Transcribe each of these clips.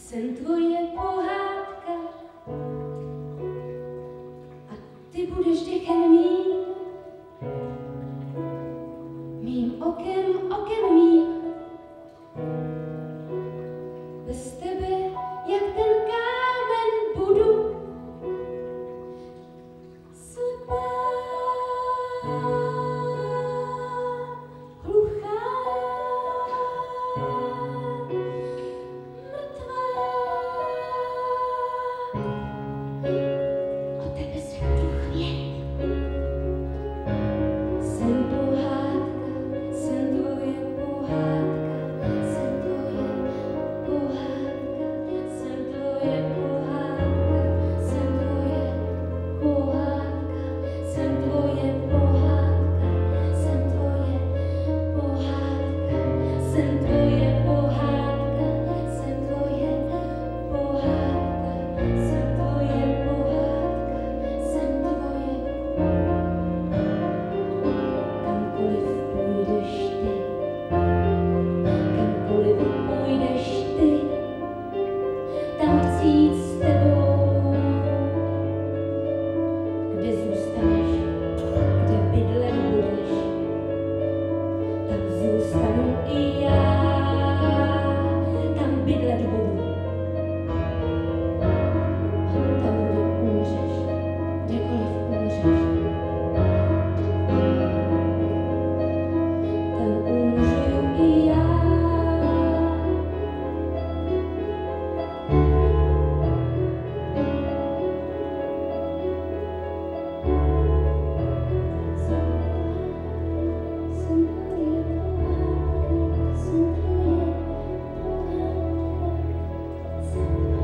Jsem tvoje pohádka a ty budeš dechem mým okem mým. Bez tebe, jak ten kámen, budu slepá, hluchá, mrtvá. O tebe se budu chvět. Jsem pohádka, jsem tvoje pohádka, jsem tvoje pohádka, jsem tvoje pohádka, jsem tvoje pohádka, jsem tvoje pohádka, jsem tvoje pohádka, jsem tvoje pohádka, jsem tvoje pohádka, jsem tvoje pohádka, jsem tvoje. Kamkoliv půjdeš ty, tam chci jít s tebou. Kde zůstaneš, kde bydlet budeš, tam zůstanu i já, tam bydlet budu. A tam, kde umřeš, kdekoliv umřeš, tam umřu i já. Jsem tvoje pohádka, jsem tvoje pohádka, jsem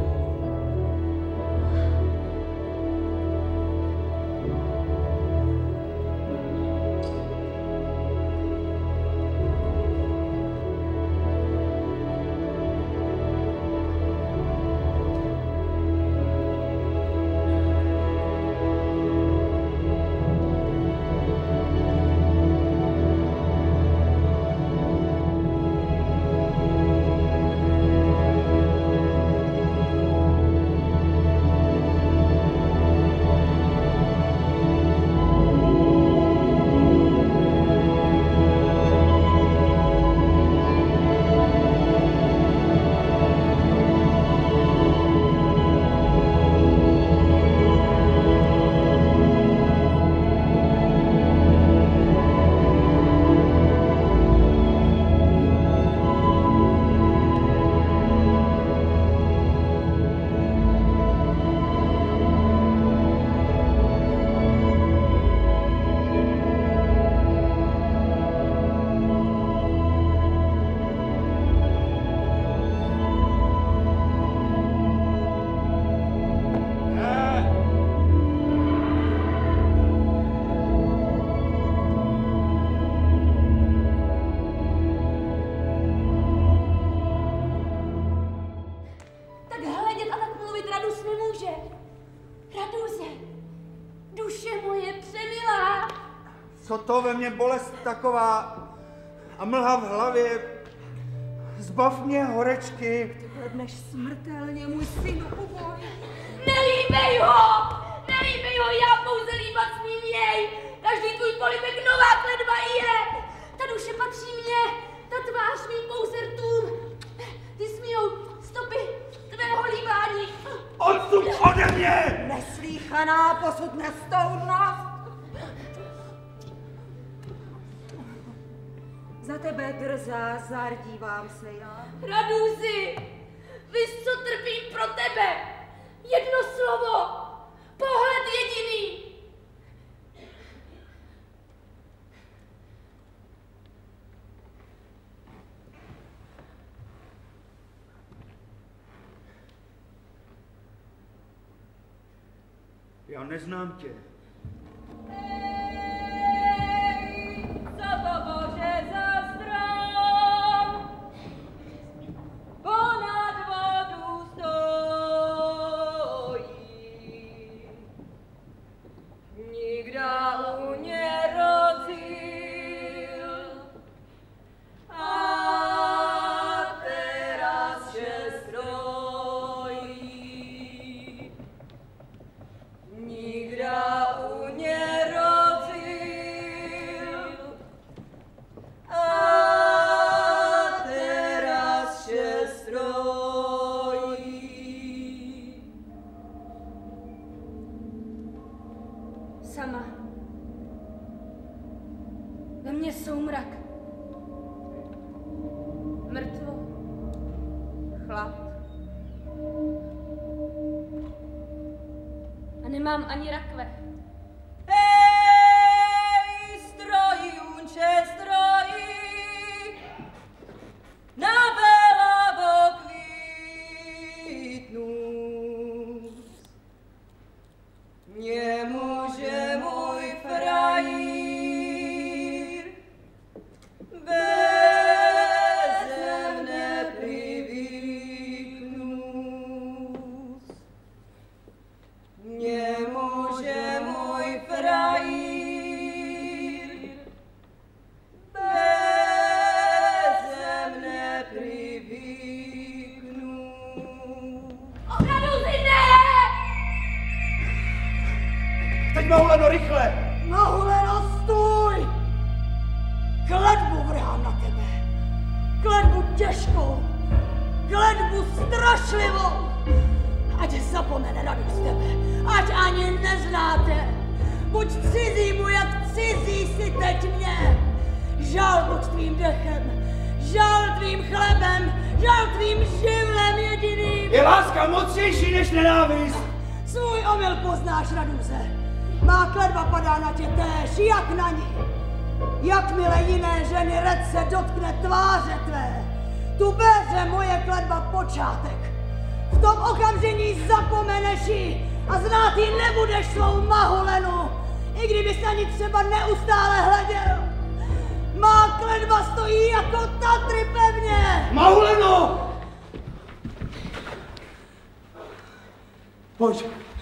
tak hledět a tak mluvit Radus nemůže. Raduze, duše moje přemilá. Co to ve mně bolest taková a mlha v hlavě? Zbav mě horečky. Hledneš smrtelně, můj synu, uboj. Nelíbej ho, já pouze líbat smím jej. Každý tvůj polibek nová kletba je. Ta duše patří mně, ta tvář mým pouze rtům. Ty smijou stopy tvého líbání. Odstup ode mě! Neslýchaná posud nestoudnost. Za tebe drzá zardívám se já. Raduzi, víš, co trpím pro tebe? Jedno slovo, pohled jediný. Já neznám tě. Co to Bože za strom? Ponad vodu stojí. Nikdo u nerozil. A teraz šestro mě soumrak. Mrtvo. Chlad. A nemám ani rakve. Hej, stroji, unče, stroji, na belavo kvítnus. Nemůže můj frajír beze mne privyknus. Nemůže můj frajír beze mne privyknus. Ochranu si ne! Teď Mahuleno, rychle! Mahuleno, stůj! Kletbu vrhám na tebe. Kletbu těžkou. Kletbu strašlivou. Ať zapomene radu z tebe. Ať ani neznáte. Buď cizímu, jak cizí si teď mě. Žal buď tvým dechem. Žal tvým chlebem. Žal tvým živlem jediným. Je láska mocnější než nenávist! Svůj omyl poznáš, Raduze. Má kletba padá na tě též, jak na ní. Jakmile jiné ženy rec se dotkne tváře tvé, tu bere moje kletba počátek. V tom okamžení zapomeneš ji a znát ji nebudeš svou Mahulenu, i kdybys na ní třeba neustále hleděl. Má kletba stojí jako Tatry pevně. Mahuleno! Pojď.